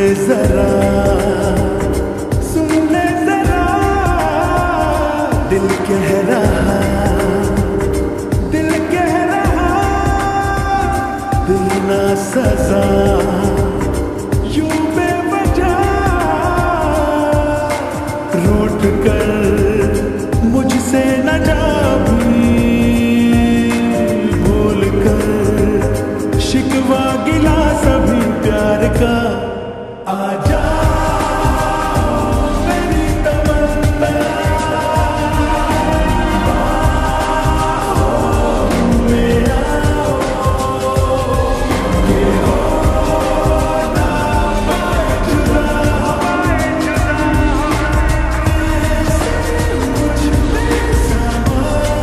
जरा, सुन ले जरा, दिल कह रहा, दिल कह रहा, बिना सजा यूं बेवजह रूठ कर मुझसे न जा भी, भूल कर शिकवा गिला सभी प्यार का। आजा मेरी तमन्ना, मेरा ये हो ना पाए जुदा, ऐसे मुझ में समा।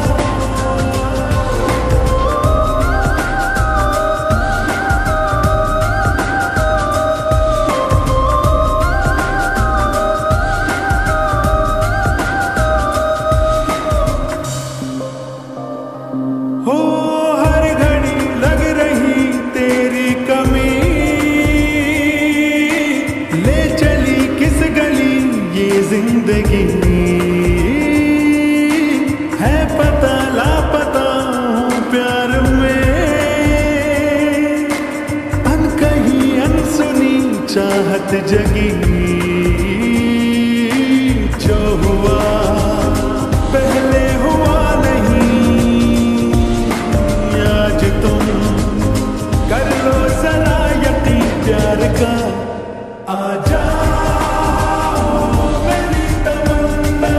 हो हर घड़ी लग रही तेरी कमी, ले चली किस गली ये जिंदगी, है पता लापता हूँ प्यार में, अनकही अनसुनी चाहत जगी। जो हुआ पहले हुआ कर लो जरा यकीन प्यार का। आजा मेरी तमन्ना,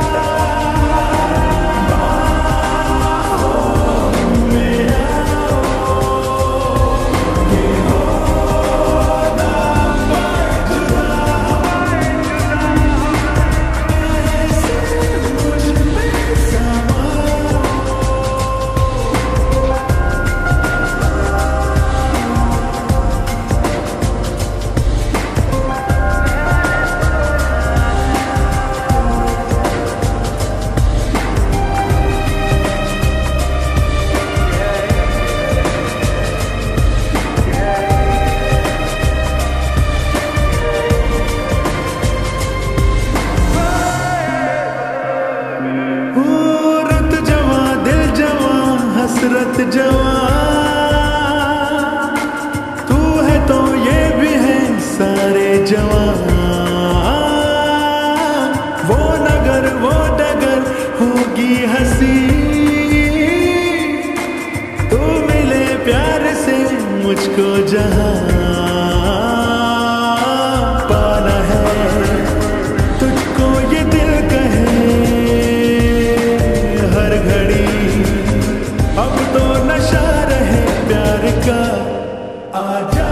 मेरा ये हो ना पाए जुदा, ऐसे मुझ में समा। हसरत जवां तू है तो ये भी है सारे जवां, वो नगर वो डगर होगी हंसी, तू मिले प्यार से मुझको जहां पाना है, तुझको ये दिल कहे हर घड़ी, अब तो नशा रहे प्यार का। आजा